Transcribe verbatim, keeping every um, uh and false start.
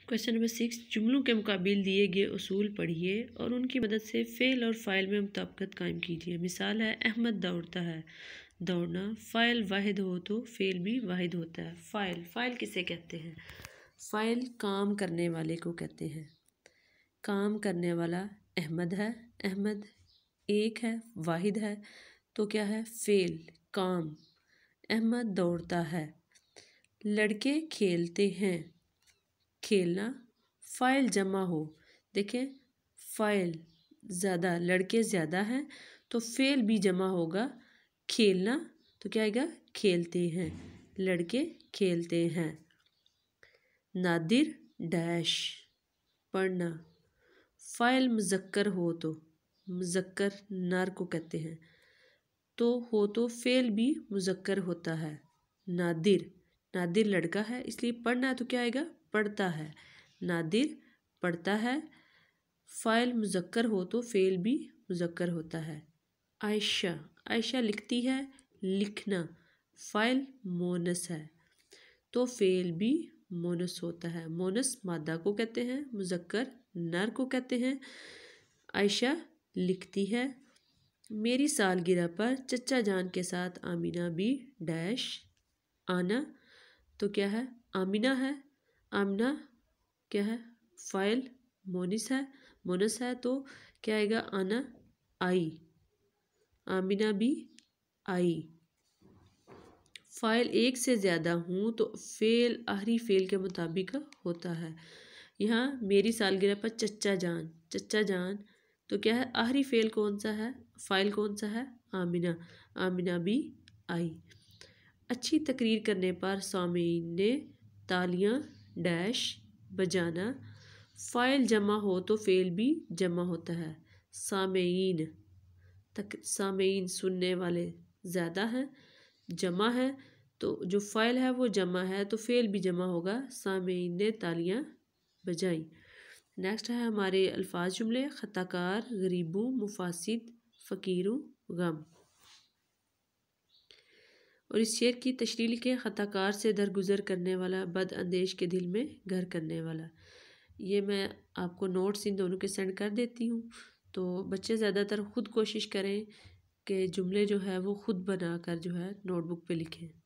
Question number six, जुमलों के मुकाबिल दिए गए उसूल पढ़िए और उनकी मदद से फ़ेल और फ़ाइल में मुताबिकत कायम कीजिए। मिसाल है, अहमद दौड़ता है। दौड़ना फ़ाइल वाहिद हो तो फ़ेल भी वाहिद होता है। फ़ाइल फ़ाइल किसे कहते हैं? फ़ाइल काम करने वाले को कहते हैं। काम करने वाला अहमद है। अहमद एक है, वाहिद है, तो क्या है? फ़ेल काम। अहमद दौड़ता है। लड़के खेलते हैं। खेलना फ़ाइल जमा हो। देखें, फ़ाइल ज़्यादा, लड़के ज़्यादा हैं तो फ़ेल भी जमा होगा। खेलना तो क्या आएगा? खेलते हैं। लड़के खेलते हैं। नादिर डैश पढ़ना। फ़ाइल मुज़क्कर हो तो मुज़क्कर नर को कहते हैं, तो हो तो फ़ेल भी मुज़क्कर होता है। नादिर नादिर लड़का है, इसलिए पढ़ना तो क्या आएगा? पढ़ता है। नादिर पढ़ता है। फ़ाइल मुज़क्कर हो तो फ़ेल भी मुज़क्कर होता है। आयशा आयशा लिखती है। लिखना फ़ाइल मोनस है तो फ़ेल भी मोनस होता है। मोनस मादा को कहते हैं, मुज़क्कर नर को कहते हैं। आयशा लिखती है। मेरी सालगिरह पर चचा जान के साथ आमिना भी डैश आना, तो क्या है? आमिना है। आमिना क्या है? फ़ाइल मोनिस है मोनस है तो क्या आएगा? आना आई। आमिना भी आई। फ़ाइल एक से ज़्यादा हूँ तो फ़ेल आखिरी फ़ेल के मुताबिक होता है। यहाँ मेरी सालगिरह पर चचा जान चचा जान तो क्या है? आखिरी फ़ेल कौन सा है? फ़ाइल कौन सा है? आमिना। आमिना भी आई। अच्छी तकरीर करने पर सामीन ने तालियां डैश बजाना। फ़ाइल जमा हो तो फ़ेल भी जमा होता है। सामीन तक सामीन सुनने वाले ज़्यादा हैं, जमा है तो जो फ़ाइल है वो जमा है तो फ़ेल भी जमा होगा। सामीन ने तालियां बजाई। नेक्स्ट है हमारे अल्फाज जुमले। ख़ताकार, गरीबों, मुफासिद, फ़कीरों, गम। और इस शेर की तशरीह लिखे। ख़ताकार से दरगुजर करने वाला, बद अंदेश के दिल में घर करने वाला। ये मैं आपको नोट्स इन दोनों के सेंड कर देती हूँ। तो बच्चे ज़्यादातर ख़ुद कोशिश करें कि जुमले जो है वो ख़ुद बनाकर जो है नोटबुक पे लिखें।